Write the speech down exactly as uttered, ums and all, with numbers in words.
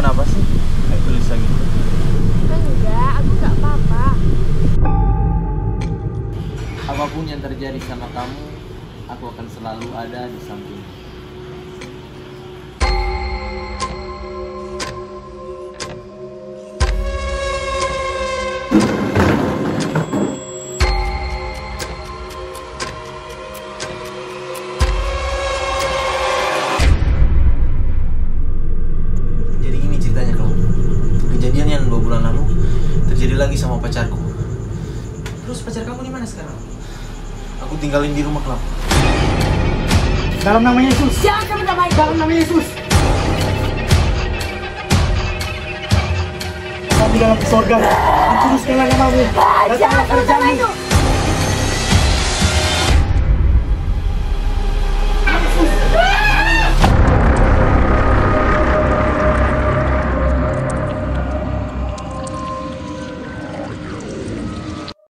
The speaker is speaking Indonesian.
kenapa sih? Kayak gelisah gitu. Enggak, aku nggak apa-apa. Apapun yang terjadi sama kamu, aku akan selalu ada di samping. Jadi gini ceritanya kalau kejadian yang dua bulan lalu terjadi lagi sama pacarku. Terus pacar kamu di mana sekarang? Aku tinggalin di rumah kelab. Dalam nama Yesus. Jangan kamu namai. Dalam nama Yesus. Kami dalam surga. Ampun segala namamu. Datanglah kerjamu.